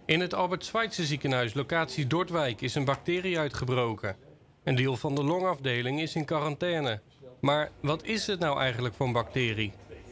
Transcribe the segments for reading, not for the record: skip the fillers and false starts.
In het Albert Schweitzer ziekenhuis, locatie Dordwijk, is een bacterie uitgebroken. Een deel van de longafdeling is in quarantaine. Maar wat is het nou eigenlijk voor een bacterie?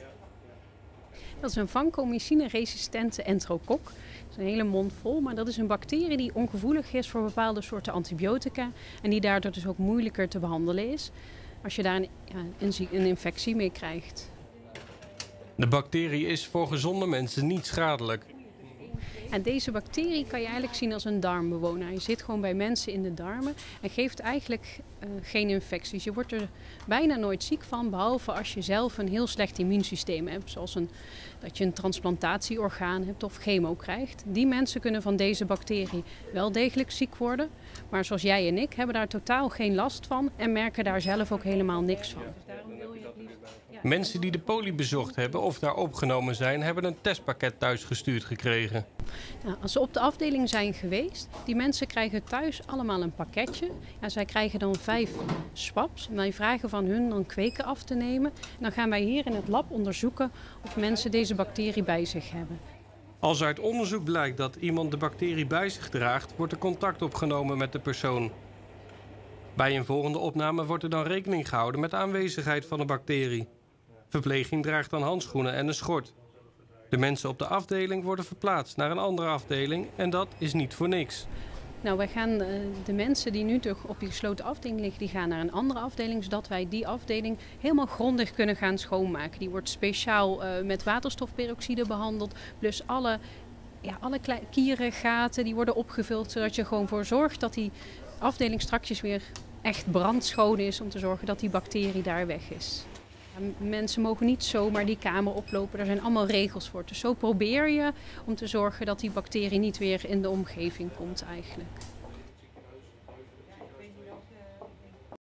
Dat is een vancomycine-resistente enterokok. Dat is een hele mond vol, maar dat is een bacterie die ongevoelig is voor bepaalde soorten antibiotica. En die daardoor dus ook moeilijker te behandelen is als je daar een infectie mee krijgt. De bacterie is voor gezonde mensen niet schadelijk. En deze bacterie kan je eigenlijk zien als een darmbewoner. Hij zit gewoon bij mensen in de darmen en geeft eigenlijk geen infecties. Je wordt er bijna nooit ziek van, behalve als je zelf een heel slecht immuunsysteem hebt. Zoals dat je een transplantatieorgaan hebt of chemo krijgt. Die mensen kunnen van deze bacterie wel degelijk ziek worden. Maar zoals jij en ik hebben daar totaal geen last van en merken daar zelf ook helemaal niks van. Dus daarom wil je het liefst... Mensen die de poli bezocht hebben of daar opgenomen zijn, hebben een testpakket thuisgestuurd gekregen. Nou, als ze op de afdeling zijn geweest, die mensen krijgen thuis allemaal een pakketje. Ja, zij krijgen dan 5 swabs. En wij vragen van hun dan kweken af te nemen. En dan gaan wij hier in het lab onderzoeken of mensen deze bacterie bij zich hebben. Als uit onderzoek blijkt dat iemand de bacterie bij zich draagt, wordt er contact opgenomen met de persoon. Bij een volgende opname wordt er dan rekening gehouden met de aanwezigheid van de bacterie. Verpleging draagt dan handschoenen en een schort. De mensen op de afdeling worden verplaatst naar een andere afdeling en dat is niet voor niks. Nou, wij gaan de mensen die nu toch op die gesloten afdeling liggen, die gaan naar een andere afdeling, zodat wij die afdeling helemaal grondig kunnen gaan schoonmaken. Die wordt speciaal met waterstofperoxide behandeld, plus alle kieren, gaten, die worden opgevuld, zodat je gewoon voor zorgt dat die afdeling strakjes weer echt brandschoon is, om te zorgen dat die bacterie daar weg is. Mensen mogen niet zomaar die kamer oplopen, daar zijn allemaal regels voor. Dus zo probeer je om te zorgen dat die bacterie niet weer in de omgeving komt eigenlijk.